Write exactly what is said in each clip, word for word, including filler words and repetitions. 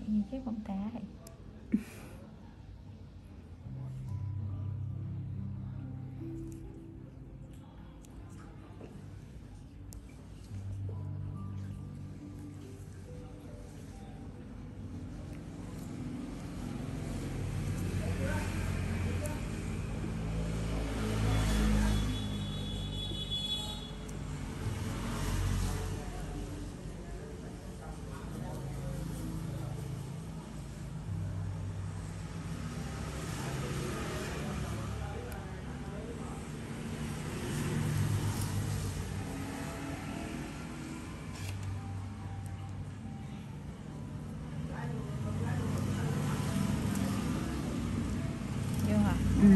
Nhìn chiếc bông tá vậy. Vô hả? Ừ.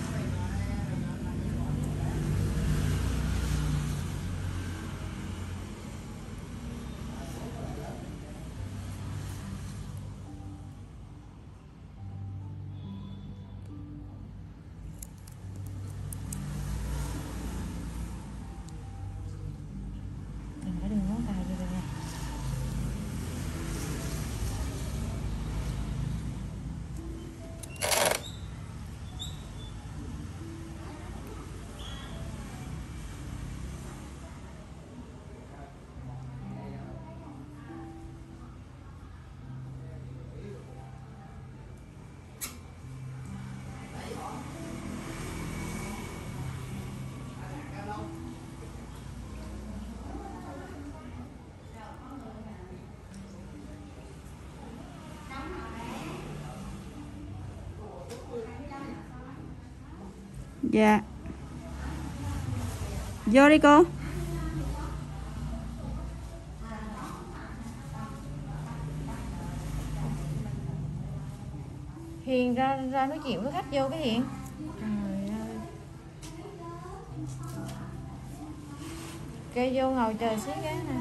Đừng có đường ngón tay vô đây nha. Dạ. Vô đi cô. Hiền ra ra nói chuyện với khách vô cái Hiền. Trời ơi. Kêu vô ngồi chờ xíu cái nè.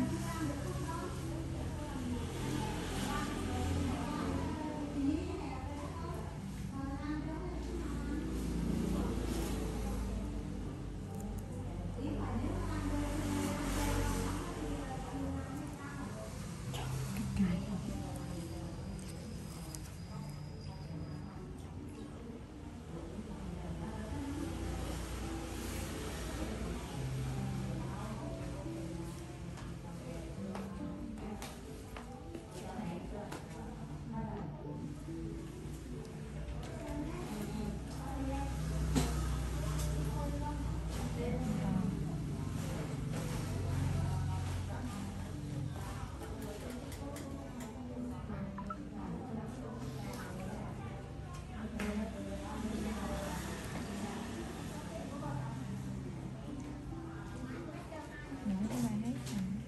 Những cái bài hết.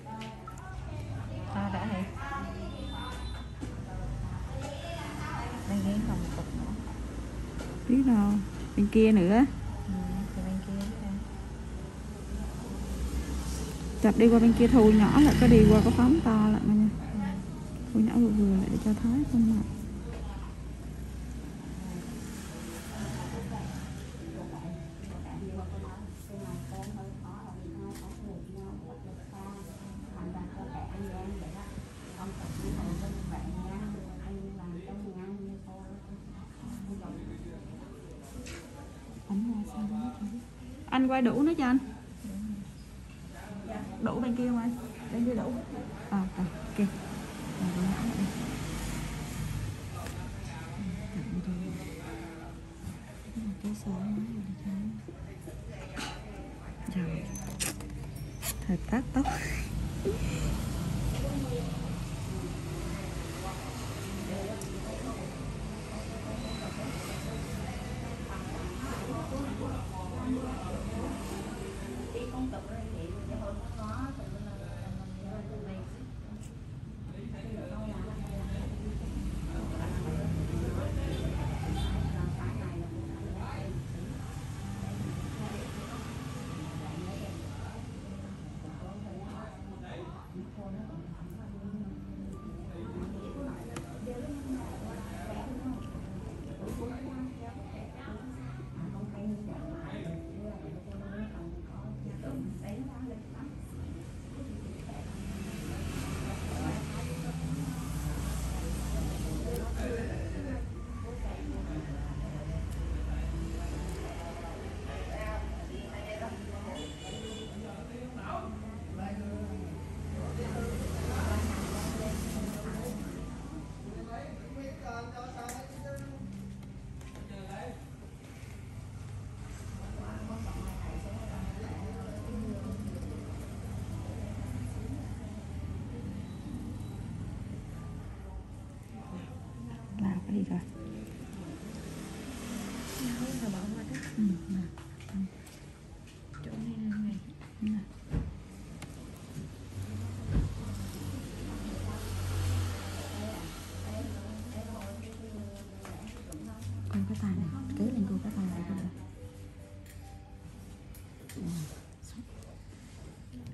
À đã vậy. Đang ghiến còn một cục nữa. Biết đâu. Bên kia nữa. Ừ, từ bên kia ra. Chập đi qua bên kia thu nhỏ lại, có đi qua có phóng to lại mà nha. Thu nhỏ vừa vừa lại để cho thái không mặt. Anh quay đủ nữa cho anh. Đủ bên kia không anh? Bên kia đủ. À, à ok. Rồi. Thời tát tóc.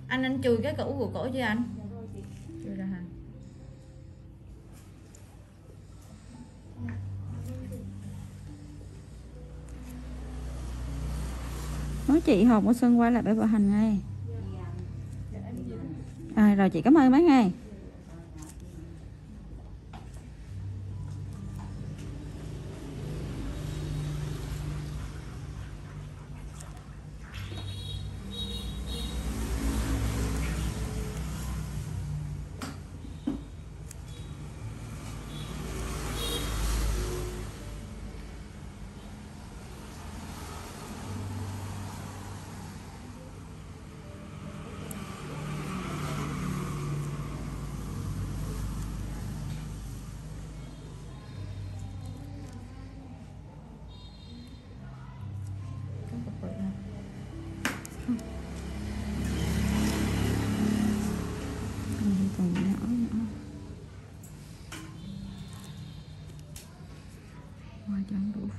Anh anh chùi cái củ của cổ chưa anh? Chùi ra hả? Nói chị Hồng của Xuân quay lại bãi vợ hành ngay. À, rồi chị cảm ơn mấy ngày. Còn nhỏ nhỏ hoa trắng đủ.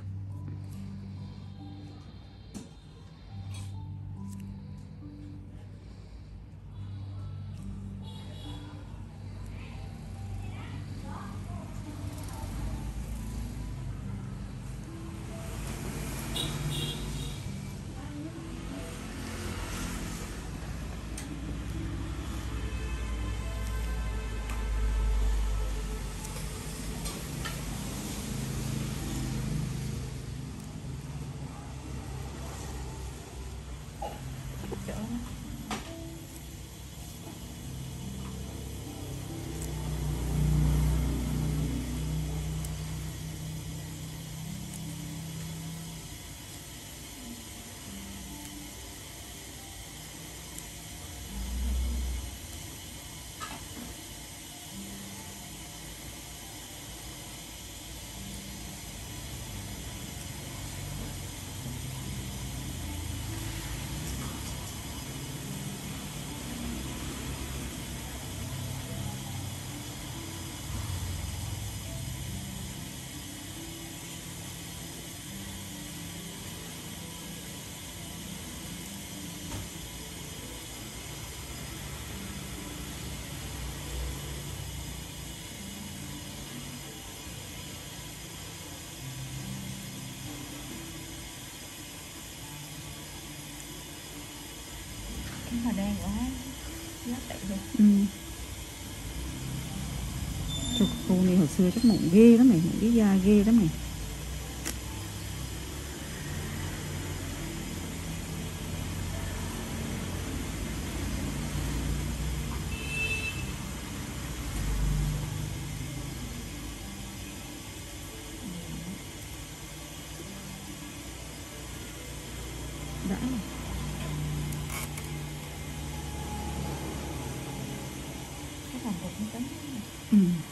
Mà đen quá, nó tệ luôn. Ừ. Trời, cô này hồi xưa chắc mụn ghê lắm mày, mụn cái da ghê lắm mày. Đã. Cái phòng cục cũng tính. Ừ.